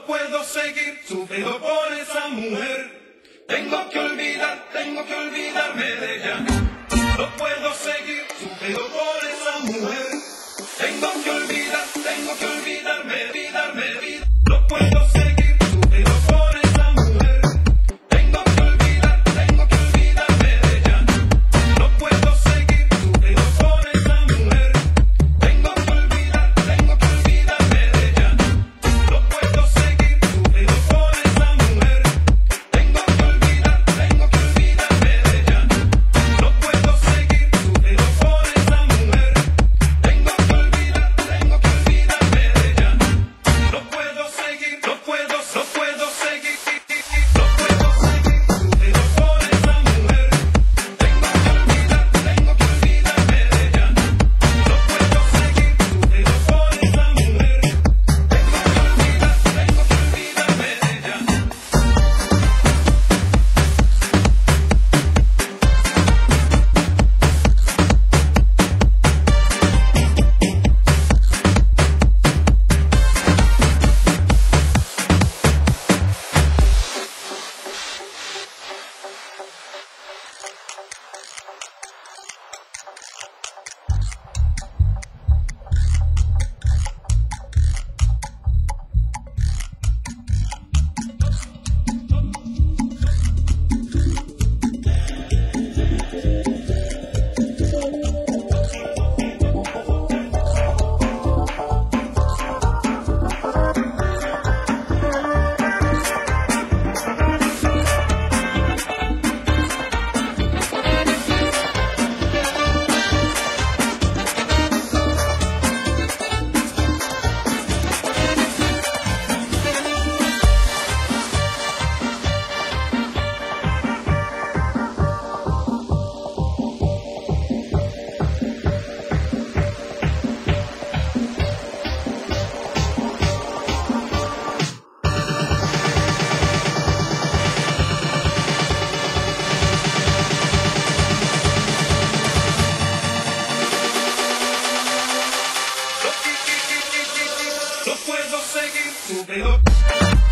puedo seguir sufriendo por esa mujer. Tengo que olvidarme de ella. No puedo seguir sufriendo por esa mujer. Tengo que olvidarme. No puedo seguir sufriendo por esa mujer. Tengo que olvidarme de ella. No puedo seguir sufriendo por esa mujer. Tengo que olvidarme de ella. No puedo seguir sufriendo por esa mujer. Tengo que olvidarme de ella. No puedo seguir sufriendo por esa mujer. Tengo que olvidarme de ella. No puedo seguir sufriendo por esa mujer. Tengo que olvidarme de ella. No puedo seguir sufriendo por esa mujer. Tengo que olvidarme de ella. No puedo seguir sufriendo.